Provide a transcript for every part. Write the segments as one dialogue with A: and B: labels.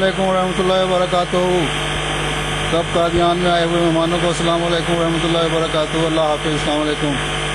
A: علیکم ورحمۃ اللہ وبرکاتہ. سب قادیان میں آئے ہوئے مہمانوں کو السلام علیکم ورحمۃ اللہ وبرکاتہ. اللہ حافظ. السلام علیکم.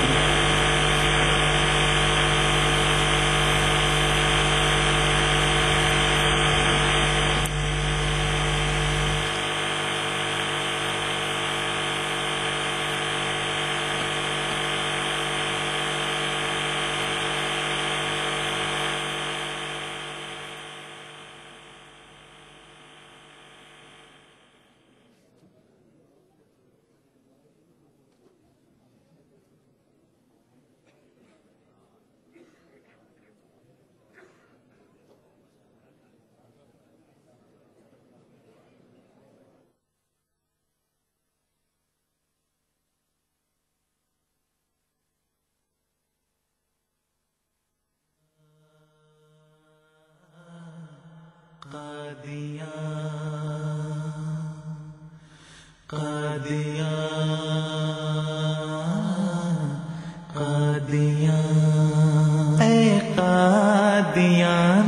B: اے قادیان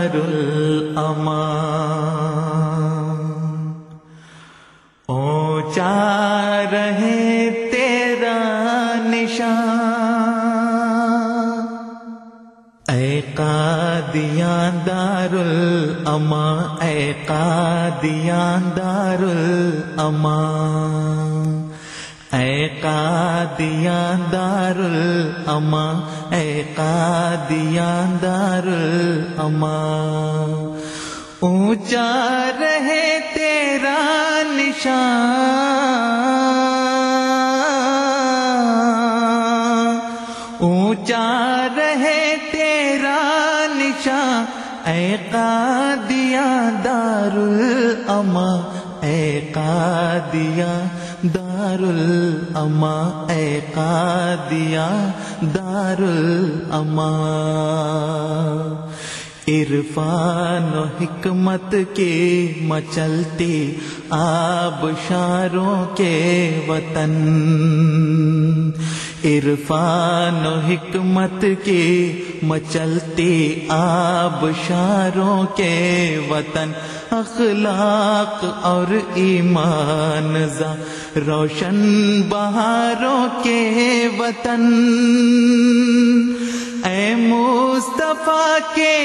B: دارالامان، اونچا رہے تیرا نشان. اے قادیان دارالامان، اے قادیان دارالامان، اے قادیان دارالامان، اے قادیان دارالامان. اونچا رہے تیرا نشان، اونچا رہے تیرا نشان. اے قادیان دارالامان، اے قادیان دارالامان، اے قادیان دارالامان. عرفان و حکمت کے مچلتے آبشاروں کے وطن، عرفان و حکمت کے مچلتے آبشاروں کے وطن. اخلاق اور ایمان زا روشن بہاروں کے وطن. اے مصطفیٰ کے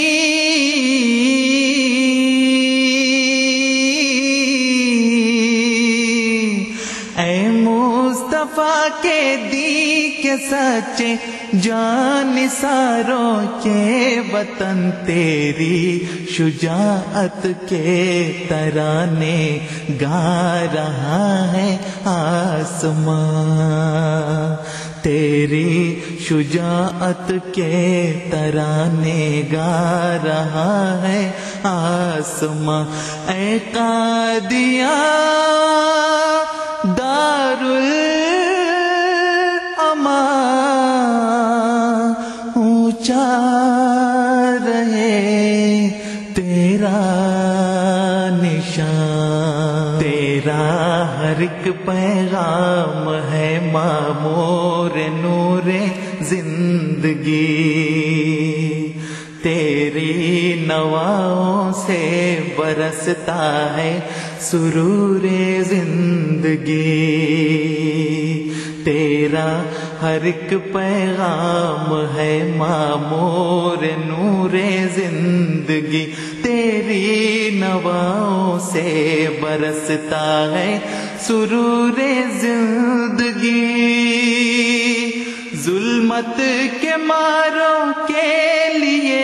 B: دین، اے مصطفیٰ کے دین کے سچے جانثاروں کے وطن. تیری شجاعت کے ترانے گا رہا ہے آسمان، تیری شجاعت کے ترانے گا رہا ہے آسمان. اے قادیان دارالامان، اونچا رہے تیرا نشان. تیرا ہر ایک پیغام ہے معمور نور زندگی، تیری نواؤں سے برستا ہے سرور زندگی. تیرا ہر ایک پیغام ہے معمور نور زندگی، تیری نواؤں سے برستا ہے سرور زندگی. ظلمت کے ماروں کے لیے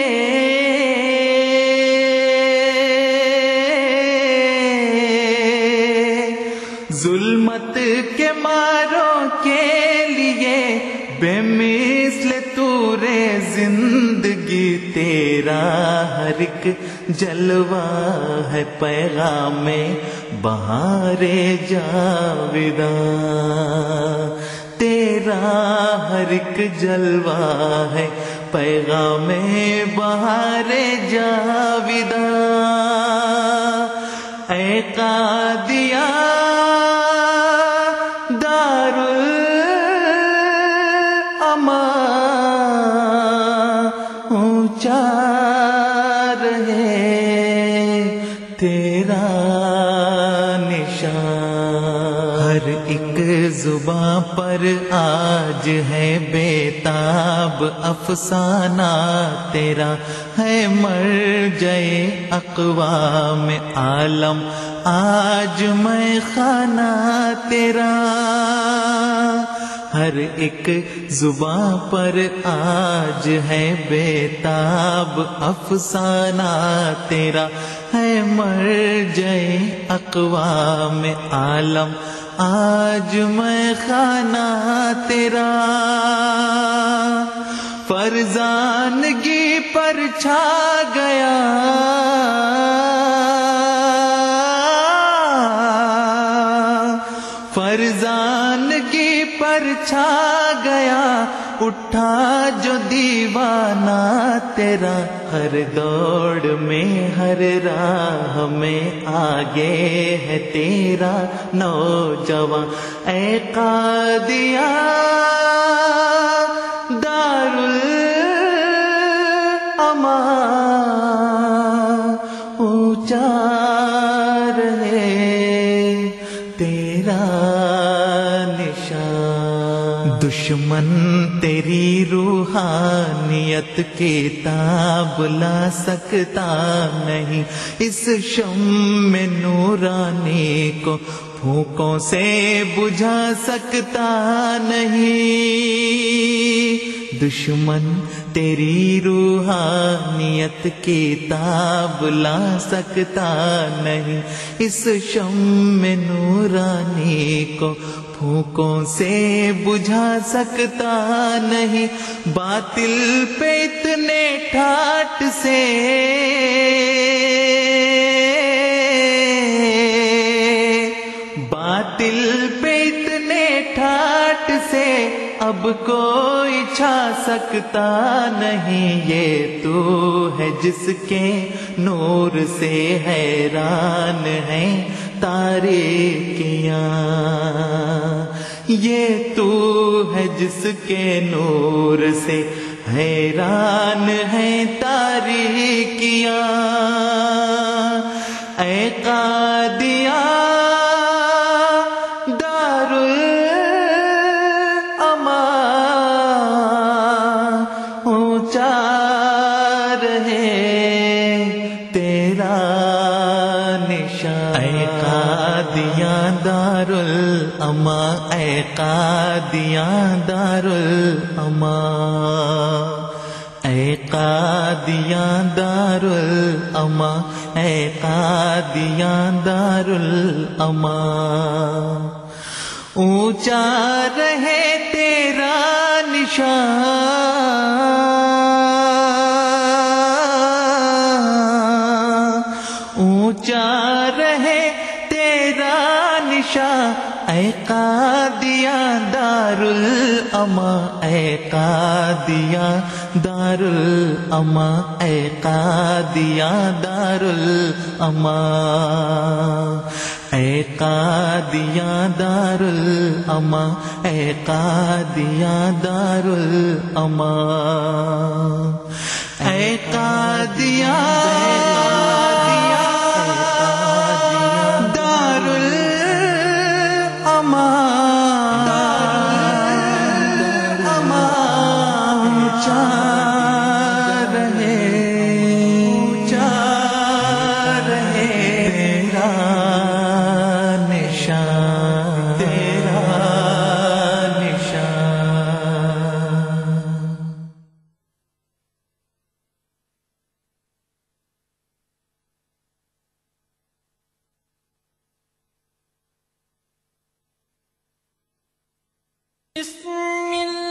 B: ظلمت کے ماروں کے لیے بے مثل طور زندگی. تیرا ہر ایک جلوہ ہے پیغام بہار جاویداں، تیرا ہر ایک جلوہ ہے پیغام بہار جاویداں. اے قادیان دارالامان، اونچا رہے نشان، ہر ایک زباں پر آج ہے بےتاب افسانہ تیرا، ہے مرجع اقوام عالم آج میں خانہ تیرا، ہر ایک زباں پر آج ہے بےتاب افسانہ تیرا، ہے مرجع اقوام عالم آج میں خانہ تیرا، فرزانگی پر چھا گیا فرزانگی پر چھا گیا، اٹھا جو دیوانہ تیرا، ہر دوڑ میں ہر راہ میں آگے ہے تیرا نوجوان، اے قادیاں دار الامان، اونچا رہے تیرا نشان، دشمن تیری روحانیت کتاب لا سکتا نہیں، اس شمع نورانی کو پھونکوں سے بجھا سکتا نہیں، دشمن تیری روحانیت کتاب لا سکتا نہیں، اس شمع نورانی کو پھونکوں سے بجھا سکتا نہیں، باطل پہ اتنے ٹھاٹ سے باطل پہ اتنے ٹھاٹ سے اب کوئی چھا سکتا نہیں، یہ تو ہے جس کے نور سے حیران ہیں تاریکیاں، یہ تو ہے جس کے نور سے حیران ہیں تاریکیاں، اے قادیاں دار الامان، اونچا رہے تیرا نشان، اے قادیاں دار الامان، اے قادیاں دار الامان، اے قادیاں دار الامان، اے قادیاں دار الامان، اونچا رہے تیرا نشان، اونچا رہے تیرا نشان، اے قادیاں دار الامان، اے قادیاں دار الامان، اے قادیاں دار الامان، اے قادیاں دار الامان، اے قادیاں دار الامان، اے قادیاں دار الامان، اونچا رہے تیرا نشان، تیرا نشان۔
C: بسم اللہ